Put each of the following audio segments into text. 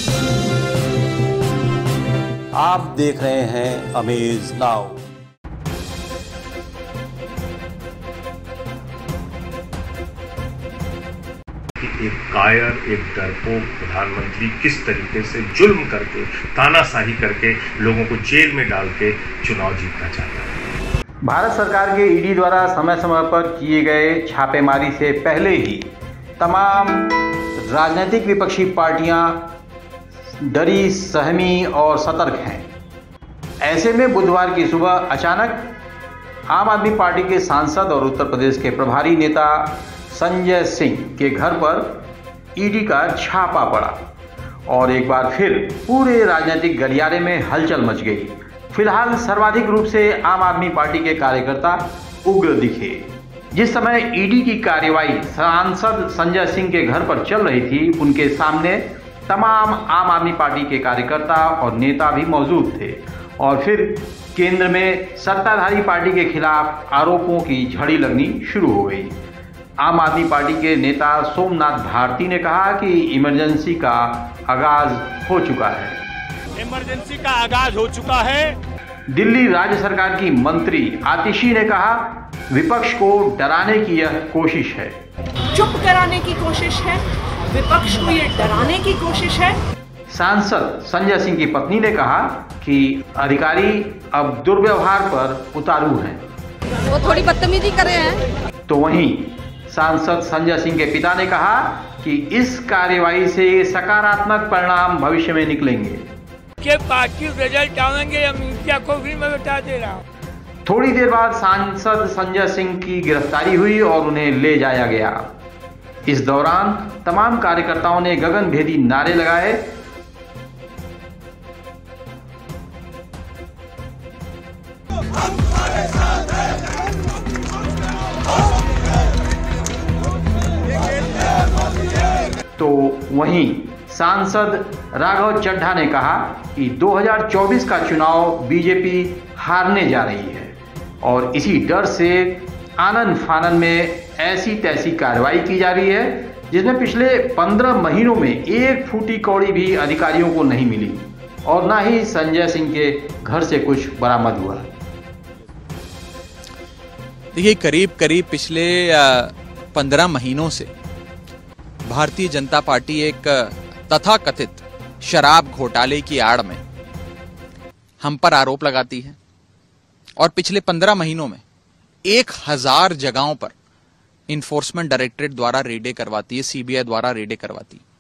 आप देख रहे हैं अमेज नाउ। एक कायर, एक डरपोक प्रधानमंत्री किस तरीके से जुल्म करके, तानाशाही करके लोगों को जेल में डाल के चुनाव जीतना चाहता है। भारत सरकार के ईडी द्वारा समय समय पर किए गए छापेमारी से पहले ही तमाम राजनीतिक विपक्षी पार्टियां डरी, सहमी और सतर्क हैं। ऐसे में बुधवार की सुबह अचानक आम आदमी पार्टी के सांसद और उत्तर प्रदेश के प्रभारी नेता संजय सिंह के घर पर ईडी का छापा पड़ा और एक बार फिर पूरे राजनीतिक गलियारे में हलचल मच गई। फिलहाल सर्वाधिक रूप से आम आदमी पार्टी के कार्यकर्ता उग्र दिखे। जिस समय ईडी की कार्रवाई सांसद संजय सिंह के घर पर चल रही थी, उनके सामने तमाम आम आदमी पार्टी के कार्यकर्ता और नेता भी मौजूद थे और फिर केंद्र में सत्ताधारी पार्टी के खिलाफ आरोपों की झड़ी लगनी शुरू हो गई। आम आदमी पार्टी के नेता सोमनाथ भारती ने कहा कि इमरजेंसी का आगाज हो चुका है। इमरजेंसी का आगाज हो चुका है। दिल्ली राज्य सरकार की मंत्री आतिशी ने कहा, विपक्ष को डराने की यह कोशिश है। चुप कराने की कोशिश है, विपक्ष को ये डराने की कोशिश है। सांसद संजय सिंह की पत्नी ने कहा कि अधिकारी अब दुर्व्यवहार पर उतारू हैं। वो थोड़ी बदतमीजी कर रहे हैं। तो वहीं सांसद संजय सिंह के पिता ने कहा कि इस कार्यवाही से सकारात्मक परिणाम भविष्य में निकलेंगे। के पार्टी रिजल्ट आएंगे या मीडिया को भी मैं बता दे रहा हूँ। थोड़ी देर बाद सांसद संजय सिंह की गिरफ्तारी हुई और उन्हें ले जाया गया। इस दौरान तमाम कार्यकर्ताओं ने गगनभेदी नारे लगाए। तो वहीं सांसद राघव चड्ढा ने कहा कि 2024 का चुनाव बीजेपी हारने जा रही है और इसी डर से आनन फानन में ऐसी तैसी कार्रवाई की जा रही है जिसमें पिछले 15 महीनों में एक फूटी कौड़ी भी अधिकारियों को नहीं मिली और ना ही संजय सिंह के घर से कुछ बरामद हुआ। देखिए, करीब करीब पिछले 15 महीनों से भारतीय जनता पार्टी एक तथाकथित शराब घोटाले की आड़ में हम पर आरोप लगाती है और पिछले 15 महीनों में 1000 जगहों पर इन्फोर्समेंट डायरेक्टरेट द्वारा रेडें करवाती है, सीबीआई द्वारा रेडें करवाती है।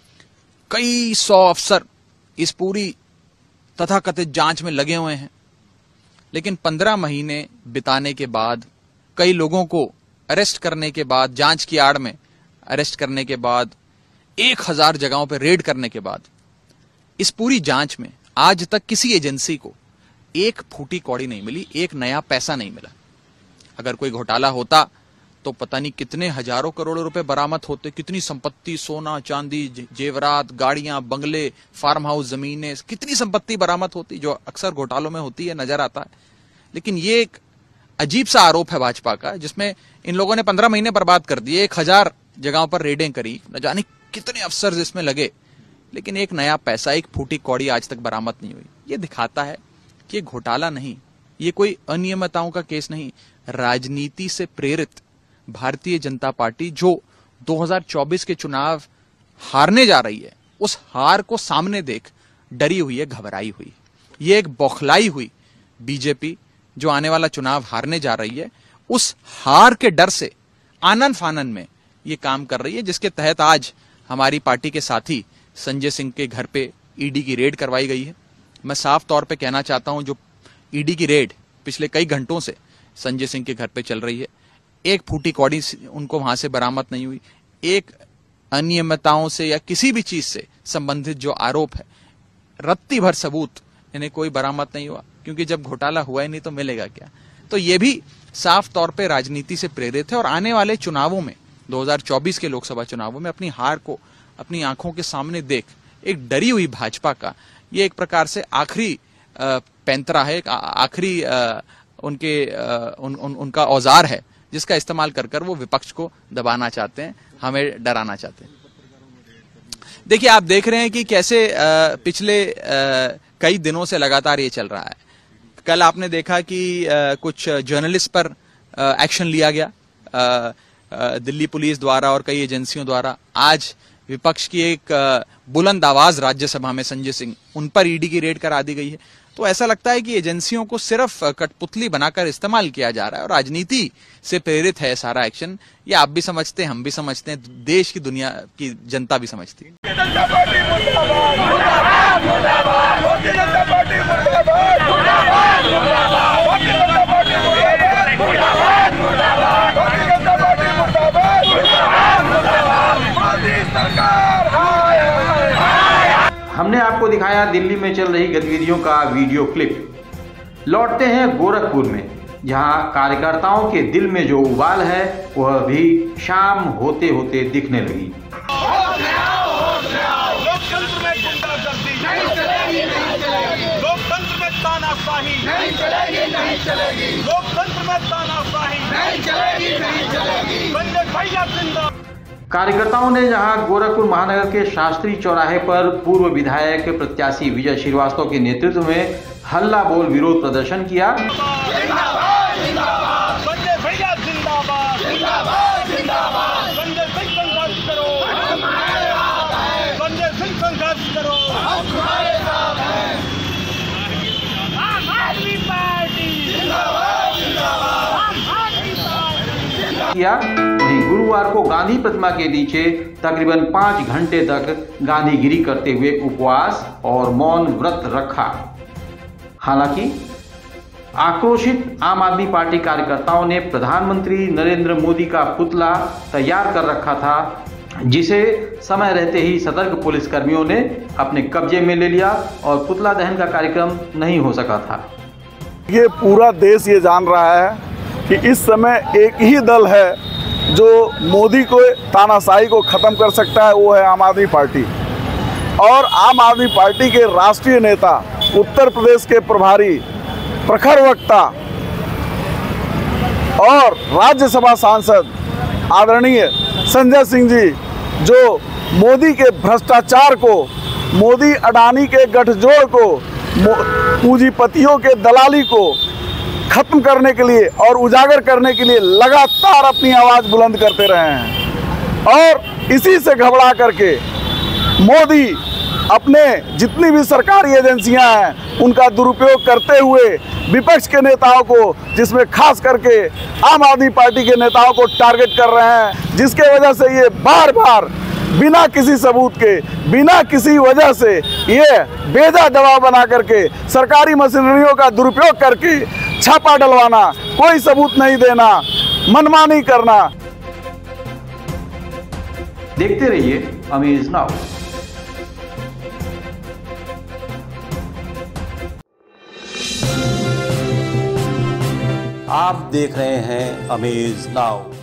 कई 100 अफसर इस पूरी तथाकथित जांच में लगे हुए हैं, लेकिन 15 महीने बिताने के बाद, कई लोगों को अरेस्ट करने के बाद, जांच की आड़ में अरेस्ट करने के बाद, 1000 जगहों पर रेड करने के बाद, इस पूरी जांच में आज तक किसी एजेंसी को एक फूटी कौड़ी नहीं मिली, एक नया पैसा नहीं मिला। अगर कोई घोटाला होता तो पता नहीं कितने हजारों करोड़ों रुपए बरामद होते, कितनी संपत्ति, सोना चांदी, जेवरात, गाड़ियां, बंगले, फार्म हाउस, जमीनें, कितनी संपत्ति बरामद होती जो अक्सर घोटालों में होती है, नजर आता है। लेकिन ये एक अजीब सा आरोप है भाजपा का, जिसमें इन लोगों ने 15 महीने बर्बाद कर दिए, 1000 जगहों पर रेडें करी, न जाने कितने अफसर इसमें लगे, लेकिन एक नया पैसा, एक फूटी कौड़ी आज तक बरामद नहीं हुई। ये दिखाता है कि घोटाला नहीं, ये कोई अनियमितताओं का केस नहीं, राजनीति से प्रेरित भारतीय जनता पार्टी जो 2024 के चुनाव हारने जा रही है, उस हार को सामने देख डरी हुई है, घबराई हुई। ये एक बौखलाई हुई बीजेपी जो आने वाला चुनाव हारने जा रही है, उस हार के डर से आनन फानन में ये काम कर रही है, जिसके तहत आज हमारी पार्टी के साथी संजय सिंह के घर पे ईडी की रेड करवाई गई है। मैं साफ तौर पे कहना चाहता हूं, जो ईडी की रेड पिछले कई घंटों से संजय सिंह के घर पे चल रही है, एक फूटी कौड़ी उनको वहां से बरामद नहीं हुई। एक अनियमितताओं से या किसी भी चीज से संबंधित जो आरोप है, रत्ती भर सबूत इन्हें कोई बरामद नहीं हुआ, क्योंकि जब घोटाला हुआ ही नहीं तो मिलेगा क्या। तो ये भी साफ तौर पे राजनीति से प्रेरित है और आने वाले चुनावों में, 2024 के लोकसभा चुनावों में, अपनी हार को अपनी आंखों के सामने देख एक डरी हुई भाजपा का ये एक प्रकार से आखिरी पैंतरा है, आखिरी उनका औजार है, जिसका इस्तेमाल कर वो विपक्ष को दबाना चाहते हैं, हमें डराना चाहते हैं। देखिए, आप देख रहे हैं कि कैसे पिछले कई दिनों से लगातार ये चल रहा है। कल आपने देखा कि कुछ जर्नलिस्ट पर एक्शन लिया गया दिल्ली पुलिस द्वारा और कई एजेंसियों द्वारा। आज विपक्ष की एक बुलंद आवाज राज्यसभा में संजय सिंह, उन पर ईडी की रेड करा दी गई है। तो ऐसा लगता है कि एजेंसियों को सिर्फ कठपुतली बनाकर इस्तेमाल किया जा रहा है और राजनीति से प्रेरित है सारा एक्शन। ये आप भी समझते हैं, हम भी समझते हैं, देश की दुनिया की जनता भी समझती है। हमने आपको दिखाया दिल्ली में चल रही गतिविधियों का वीडियो क्लिप। लौटते हैं गोरखपुर में, जहां कार्यकर्ताओं के दिल में जो उबाल है वह भी शाम होते होते दिखने लगी। लोकतंत्र में गुंडागर्दी नहीं चलेगी, नहीं चलेगी। लोकतंत्र में तानाशाही नहीं चलेगी, नहीं चलेगी। लोकतंत्र में तानाशाही नहीं चलेगी, नहीं चलेगी। बंदे भैया जिंदाबाद। कार्यकर्ताओं ने जहां गोरखपुर महानगर के शास्त्री चौराहे पर पूर्व विधायक प्रत्याशी विजय श्रीवास्तव के नेतृत्व में हल्ला बोल विरोध प्रदर्शन किया, जिंदाबाद, जिंदाबाद। बंदे भैया जिंदाबाद, जिंदाबाद, जिंदाबाद। बंदे सिंह संघर्ष करो, बंदे सिंह संघर्ष करो, हमारे साथ हैं। आम आदमी पार्टी जिंदाबाद, जिंदाबाद। आम आदमी पार्टी किया। वहीं गुरुवार को गांधी प्रतिमा के नीचे तकरीबन 5 घंटे तक गांधीगिरी करते हुए उपवास और मौन व्रत रखा। हालांकि आक्रोशित आम आदमी पार्टी कार्यकर्ताओं ने प्रधानमंत्री नरेंद्र मोदी का पुतला तैयार कर रखा था, जिसे समय रहते ही सतर्क पुलिसकर्मियों ने अपने कब्जे में ले लिया और पुतला दहन का कार्यक्रम नहीं हो सका था। ये पूरा देश ये जान रहा है कि इस समय एक ही दल है जो मोदी को तानाशाही को ख़त्म कर सकता है, वो है आम आदमी पार्टी। और आम आदमी पार्टी के राष्ट्रीय नेता, उत्तर प्रदेश के प्रभारी, प्रखर वक्ता और राज्यसभा सांसद आदरणीय संजय सिंह जी, जो मोदी के भ्रष्टाचार को, मोदी अडानी के गठजोड़ को, पूंजीपतियों के दलाली को खत्म करने के लिए और उजागर करने के लिए लगातार अपनी आवाज़ बुलंद करते रहे हैं। और इसी से घबरा करके मोदी अपने जितनी भी सरकारी एजेंसियां हैं उनका दुरुपयोग करते हुए विपक्ष के नेताओं को, जिसमें खास करके आम आदमी पार्टी के नेताओं को टारगेट कर रहे हैं, जिसके वजह से ये बार बार बिना किसी सबूत के, बिना किसी वजह से ये बेजा दबाव बना करके सरकारी मशीनरियों का दुरुपयोग करके छापा डलवाना, कोई सबूत नहीं देना, मनमानी करना। देखते रहिए अमेज नाउ। आप देख रहे हैं अमेज नाउ।